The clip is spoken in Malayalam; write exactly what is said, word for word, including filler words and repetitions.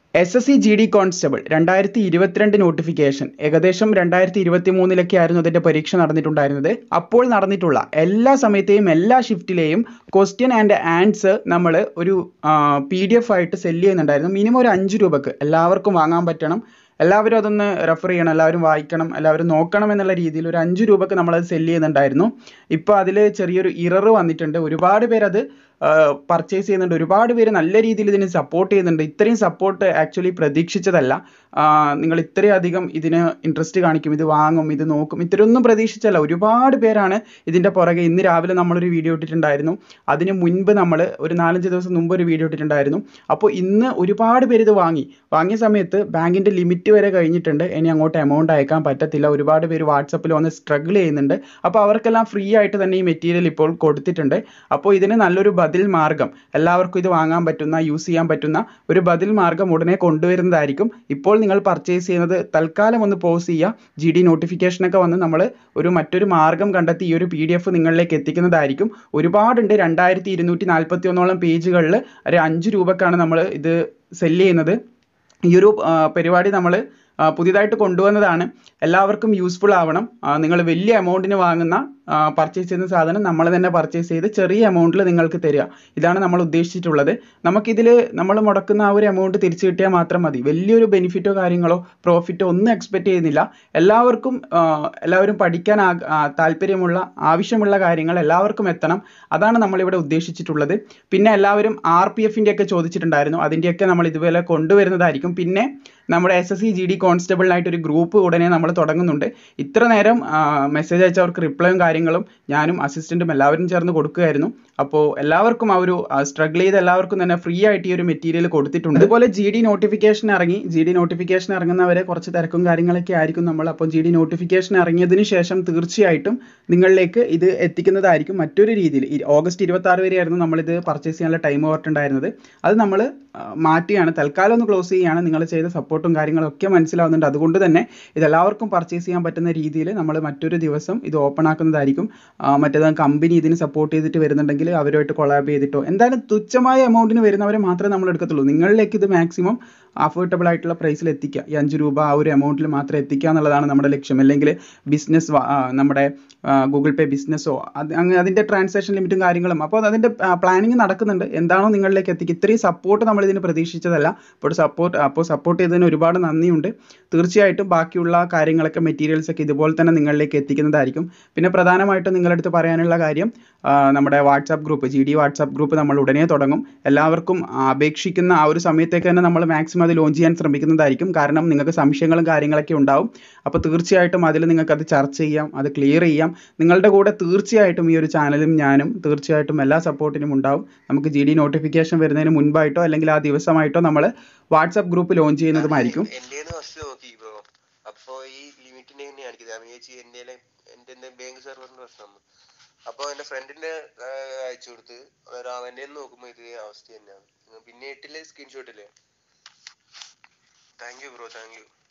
S S C G D constable രണ്ടായിരത്തി ഇരുപത്തിരണ്ട് നോട്ടിഫിക്കേഷൻ ഏകദേശം രണ്ടായിരത്തി ഇരുപത്തി മൂന്നിലൊക്കെ ആയിരുന്നു അതിൻ്റെ പരീക്ഷ നടന്നിട്ടുണ്ടായിരുന്നത്. അപ്പോൾ നടന്നിട്ടുള്ള എല്ലാ സമയത്തെയും എല്ലാ ഷിഫ്റ്റിലെയും ക്വസ്റ്റ്യൻ ആൻഡ് ആൻസർ നമ്മൾ ഒരു പി ഡി എഫ് ആയിട്ട് സെല് ചെയ്യുന്നുണ്ടായിരുന്നു. മിനിമം ഒരു അഞ്ച് രൂപക്ക് എല്ലാവർക്കും വാങ്ങാൻ പറ്റണം, എല്ലാവരും അതൊന്ന് റെഫർ ചെയ്യണം, എല്ലാവരും വായിക്കണം, എല്ലാവരും നോക്കണം എന്നുള്ള രീതിയിൽ ഒരു അഞ്ച് രൂപക്ക് നമ്മളത് സെല് ചെയ്യുന്നുണ്ടായിരുന്നു. ഇപ്പോൾ അതിൽ ചെറിയൊരു ഇറർ വന്നിട്ടുണ്ട്. ഒരുപാട് പേരത് പർച്ചേസ് ചെയ്യുന്നുണ്ട്, ഒരുപാട് പേര് നല്ല രീതിയിൽ ഇതിന് സപ്പോർട്ട് ചെയ്യുന്നുണ്ട്. ഇത്രയും സപ്പോർട്ട് ആക്ച്വലി പ്രതീക്ഷിച്ചതല്ല. നിങ്ങൾ ഇത്രയധികം ഇതിന് ഇൻട്രസ്റ്റ് കാണിക്കും, ഇത് വാങ്ങും, ഇത് നോക്കും, ഇത്രയൊന്നും പ്രതീക്ഷിച്ചല്ല. ഒരുപാട് പേരാണ് ഇതിൻ്റെ പുറകെ. ഇന്ന് രാവിലെ നമ്മളൊരു വീഡിയോ ഇട്ടിട്ടുണ്ടായിരുന്നു, അതിന് മുൻപ് നമ്മൾ ഒരു നാലഞ്ച് ദിവസം മുമ്പ് ഒരു വീഡിയോ ഇട്ടിട്ടുണ്ടായിരുന്നു. അപ്പോൾ ഇന്ന് ഒരുപാട് പേര് ഇത് വാങ്ങി. വാങ്ങിയ സമയത്ത് ബാങ്കിൻ്റെ ലിമിറ്റ് വരെ കഴിഞ്ഞിട്ടുണ്ട്, ഇനി അങ്ങോട്ട് എമൗണ്ട് അയക്കാൻ പറ്റത്തില്ല. ഒരുപാട് പേര് വാട്സപ്പിൽ വന്ന് സ്ട്രഗിൾ ചെയ്യുന്നുണ്ട്. അപ്പോൾ അവർക്കെല്ലാം ഫ്രീ ആയിട്ട് തന്നെ ഈ മെറ്റീരിയൽ ഇപ്പോൾ കൊടുത്തിട്ടുണ്ട്. അപ്പോൾ ഇതിന് നല്ലൊരു ബദൽ മാർഗ്ഗം, എല്ലാവർക്കും ഇത് വാങ്ങാൻ പറ്റുന്ന, യൂസ് ചെയ്യാൻ പറ്റുന്ന ഒരു ബദൽ മാർഗ്ഗം ഉടനെ കൊണ്ടുവരുന്നതായിരിക്കും. ഇപ്പോൾ നിങ്ങൾ പർച്ചേസ് ചെയ്യുന്നത് തൽക്കാലം ഒന്ന് പോസ് ചെയ്യുക. ജി ഡി നോട്ടിഫിക്കേഷനൊക്കെ വന്ന് നമ്മൾ ഒരു മറ്റൊരു മാർഗ്ഗം കണ്ടെത്തി ഈ ഒരു പി ഡി എഫ് നിങ്ങളിലേക്ക് എത്തിക്കുന്നതായിരിക്കും. ഒരുപാടുണ്ട്, രണ്ടായിരത്തി ഇരുന്നൂറ്റി നാൽപ്പത്തി ഒന്നോളം പേജുകളിൽ ഒരു അഞ്ച് രൂപക്കാണ് നമ്മൾ ഇത് സെല് ചെയ്യുന്നത്. ഈ ഒരു പരിപാടി നമ്മൾ പുതിയതായിട്ട് കൊണ്ടുവന്നതാണ്. എല്ലാവർക്കും യൂസ്ഫുൾ ആവണം. നിങ്ങൾ വലിയ എമൗണ്ടിന് വാങ്ങുന്ന പർച്ചേസ് ചെയ്യുന്ന സാധനം നമ്മൾ തന്നെ പർച്ചേസ് ചെയ്ത് ചെറിയ എമൗണ്ടിൽ നിങ്ങൾക്ക് തരിക, ഇതാണ് നമ്മൾ ഉദ്ദേശിച്ചിട്ടുള്ളത്. നമുക്കിതിൽ നമ്മൾ മുടക്കുന്ന ആ ഒരു എമൗണ്ട് തിരിച്ചു കിട്ടിയാൽ മാത്രം മതി. വലിയൊരു ബെനിഫിറ്റോ കാര്യങ്ങളോ പ്രോഫിറ്റോ ഒന്നും എക്സ്പെക്റ്റ് ചെയ്യുന്നില്ല. എല്ലാവർക്കും എല്ലാവരും പഠിക്കാൻ താല്പര്യമുള്ള ആവശ്യമുള്ള കാര്യങ്ങൾ എല്ലാവർക്കും എത്തണം, അതാണ് നമ്മളിവിടെ ഉദ്ദേശിച്ചിട്ടുള്ളത്. പിന്നെ എല്ലാവരും ആർ പി എഫിൻ്റെ ഒക്കെ ചോദിച്ചിട്ടുണ്ടായിരുന്നു, അതിൻ്റെയൊക്കെ നമ്മൾ ഇതുപോലെ കൊണ്ടുവരുന്നതായിരിക്കും. പിന്നെ നമ്മുടെ S S C G D കോൺസ്റ്റബിളിനായിട്ട് ഒരു ഗ്രൂപ്പ് ഉടനെ നമ്മൾ തുടങ്ങുന്നുണ്ട്. ഇത്ര നേരം മെസ്സേജ് അയച്ചവർക്ക് റിപ്ലൈയും കാര്യങ്ങളും ഞാനും അസിസ്റ്റൻറ്റും എല്ലാവരും ചേർന്ന് കൊടുക്കുകയായിരുന്നു. അപ്പോൾ എല്ലാവർക്കും ആ ഒരു സ്ട്രഗിൾ ചെയ്ത് എല്ലാവർക്കും തന്നെ ഫ്രീ ആയിട്ട് ഈ ഒരു മെറ്റീരിയൽ കൊടുത്തിട്ടുണ്ട്. അതുപോലെ ജി ഡി നോട്ടിഫിക്കേഷൻ ഇറങ്ങി. ജി ഡി നോട്ടിഫിക്കേഷൻ ഇറങ്ങുന്നവരെ കുറച്ച് തിരക്കും കാര്യങ്ങളൊക്കെ ആയിരിക്കും നമ്മൾ. അപ്പോൾ ജി ഡി നോട്ടിഫിക്കേഷൻ ഇറങ്ങിയതിന് ശേഷം തീർച്ചയായിട്ടും നിങ്ങളിലേക്ക് ഇത് എത്തിക്കുന്നതായിരിക്കും മറ്റൊരു രീതിയിൽ. ഓഗസ്റ്റ് ഇരുപത്തി ആറ് വരെയായിരുന്നു നമ്മളിത് പർച്ചേസ് ചെയ്യാനുള്ള ടൈം ഓവർട്ടുണ്ടായിരുന്നത്. അത് നമ്മൾ മാറ്റിയാണ്, തൽക്കാലം ഒന്ന് ക്ലോസ് ചെയ്യുകയാണ്. നിങ്ങൾ ചെയ്ത സപ്പോർട്ടും കാര്യങ്ങളും ഒക്കെ മനസ്സിലാവുന്നുണ്ട്. അതുകൊണ്ട് തന്നെ ഇതെല്ലാവർക്കും പർച്ചേസ് ചെയ്യാൻ പറ്റുന്ന രീതിയിൽ നമ്മൾ മറ്റൊരു ദിവസം ഇത് ഓപ്പൺ ആക്കുന്നതായിരിക്കും. മറ്റേത് കമ്പനി ഇതിന് സപ്പോർട്ട് ചെയ്തിട്ട് വരുന്നുണ്ടെങ്കിൽ അവരുമായിട്ട് കൊളാബ് ചെയ്തിട്ടോ, എന്തായാലും തുച്ഛമായ എമൗണ്ടിന് വരുന്നവരെ മാത്രമേ നമ്മൾ എടുക്കത്തുള്ളൂ. നിങ്ങളിലേക്ക് ഇത് മാക്സിമം അഫോർഡബിൾ ആയിട്ടുള്ള പ്രൈസിൽ എത്തിക്കുക, ഈ അഞ്ച് രൂപ ആ ഒരു എമൗണ്ടിൽ മാത്രം എത്തിക്കുക എന്നുള്ളതാണ് നമ്മുടെ ലക്ഷ്യം. അല്ലെങ്കിൽ ബിസിനസ്, നമ്മുടെ ഗൂഗിൾ പേ ബിസിനസ്സോ അത് അങ്ങനെ അതിൻ്റെ ട്രാൻസാക്ഷൻ ലിമിറ്റും കാര്യങ്ങളും, അപ്പോൾ അതിൻ്റെ പ്ലാനിങ് നടക്കുന്നുണ്ട്. എന്താണോ നിങ്ങളിലേക്ക് എത്തിക്കുക. ഇത്രയും സപ്പോർട്ട് നമ്മൾ ഇതിന് പ്രതീക്ഷിച്ചതല്ല. അപ്പോൾ സപ്പോർട്ട് അപ്പോൾ സപ്പോർട്ട് ചെയ്തതിന് ഒരുപാട് നന്ദിയുണ്ട്. തീർച്ചയായിട്ടും ബാക്കിയുള്ള കാര്യങ്ങളൊക്കെ മെറ്റീരിയൽസ് ഒക്കെ ഇതുപോലെ തന്നെ നിങ്ങളിലേക്ക് എത്തിക്കുന്നതായിരിക്കും. പിന്നെ പ്രധാനമായിട്ടും നിങ്ങളുടെ അടുത്ത് പറയാനുള്ള കാര്യം, നമ്മുടെ WhatsApp group, G D WhatsApp group നമ്മൾ ഉടനെ തുടങ്ങും. എല്ലാവർക്കും അപേക്ഷിക്കുന്ന ആ ഒരു സമയത്തേക്ക് തന്നെ നമ്മൾ മാക്സിമം അത് ലോഞ്ച് ചെയ്യാൻ ശ്രമിക്കുന്നതായിരിക്കും. കാരണം നിങ്ങൾക്ക് സംശയങ്ങളും കാര്യങ്ങളൊക്കെ ഉണ്ടാവും. അപ്പോൾ തീർച്ചയായിട്ടും അതിൽ നിങ്ങൾക്കത് ചർച്ച ചെയ്യാം, അത് ക്ലിയർ ചെയ്യാം. നിങ്ങളുടെ കൂടെ തീർച്ചയായിട്ടും ഈ ഒരു ചാനലും ഞാനും തീർച്ചയായിട്ടും എല്ലാ സപ്പോർട്ടിനും ഉണ്ടാവും. നമുക്ക് ജി ഡി നോട്ടിഫിക്കേഷൻ വരുന്നതിന് മുൻപായിട്ടോ അല്ലെങ്കിൽ ആ ദിവസമായിട്ടോ നമ്മൾ വാട്സാപ്പ് ഗ്രൂപ്പ് ലോഞ്ച് ചെയ്യുന്നതുമായിരിക്കും. അപ്പോൾ ഈ ലിമിറ്റിനെ എൻ്റെ ബാങ്ക് സെർവറിൻ്റെ പ്രശ്നം. അപ്പോൾ എൻ്റെ ഫ്രണ്ടിൻ്റെ അയച്ചു കൊടുത്ത് അവൻ്റെ നോക്കുമ്പോൾ ഇത് അവസ്ഥ തന്നെയാണ്. പിന്നെ ഇട്ടില്ലേ സ്ക്രീൻഷോട്ടില്ലേ. Thank you bro, thank U.